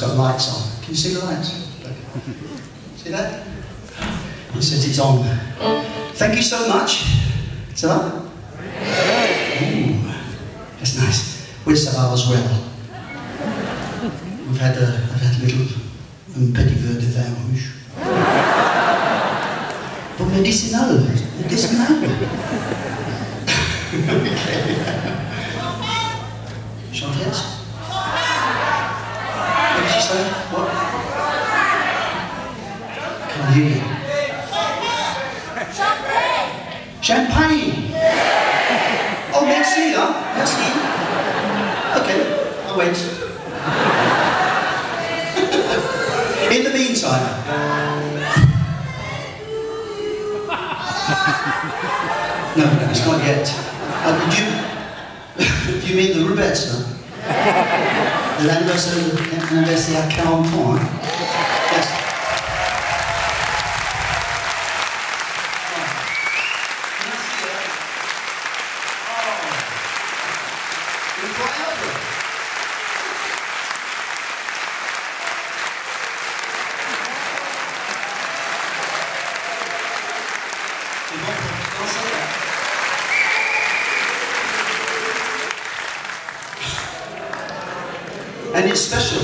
Got lights on. Can you see the lights? See that? He says it's on. Thank you so much. Ça va? Ooh, that's nice. Oui, ça va as well. I've had a little petit verre de vin rouge. But medicinal. Okay. Chanteuse? What did she say? What? Can't hear you. Champagne! Oh, merci, hein? Merci. Okay, I'll wait. In the meantime. No, it's not yet. Do you mean the Rubettes, huh? L'anniversaire à 40 ans, hein? Yes. And it's special,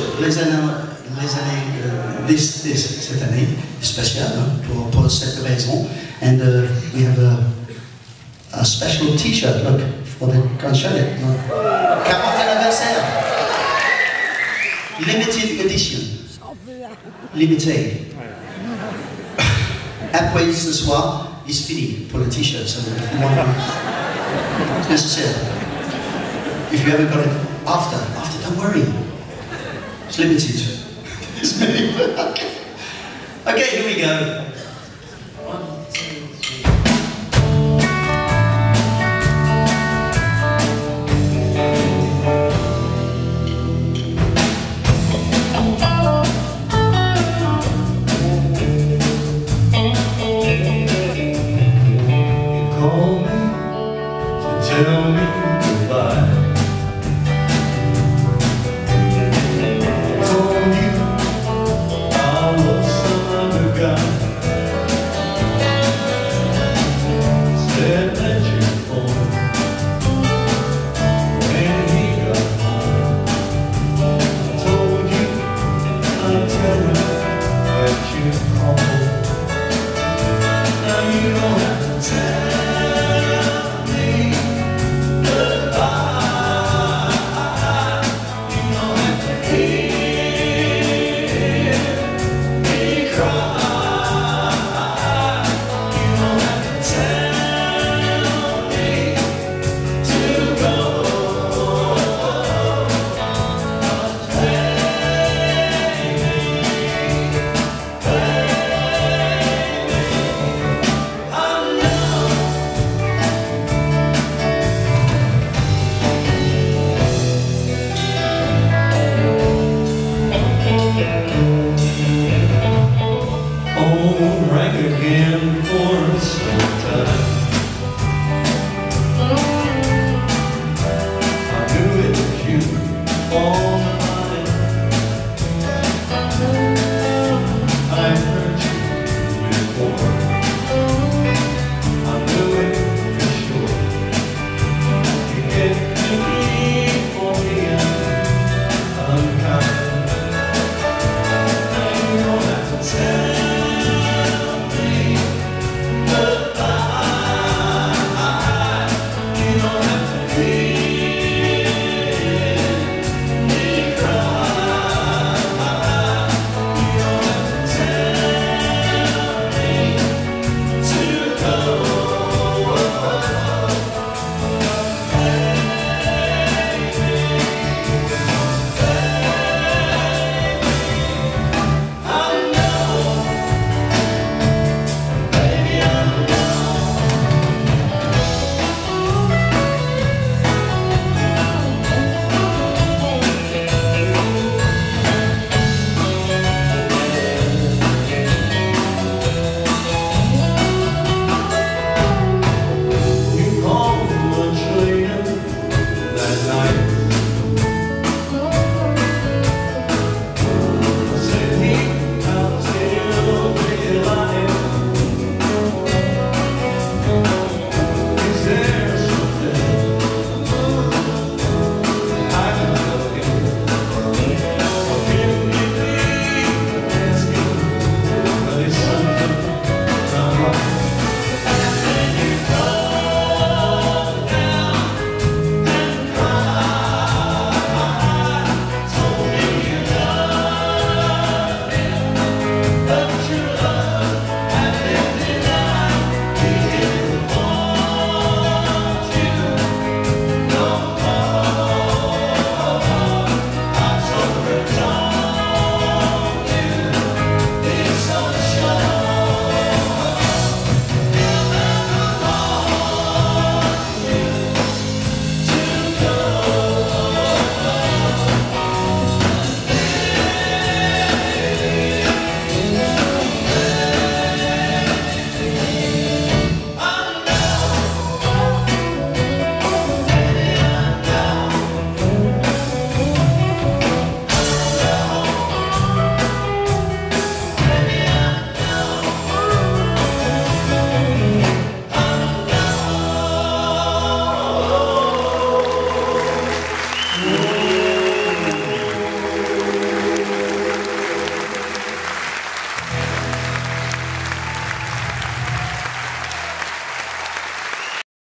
cette année, spécial pour cette raison. And we have a special T-shirt. Look, can't show it. 40 anniversaire. Limited edition. Limité. Après ce soir, it's fini pour le T-shirt. So if you want it's necessary. If you haven't got it after, don't worry. It's limited. It's many. Okay, here we go. 1, 2, 3. You call me to tell me goodbye. Rang again for some time.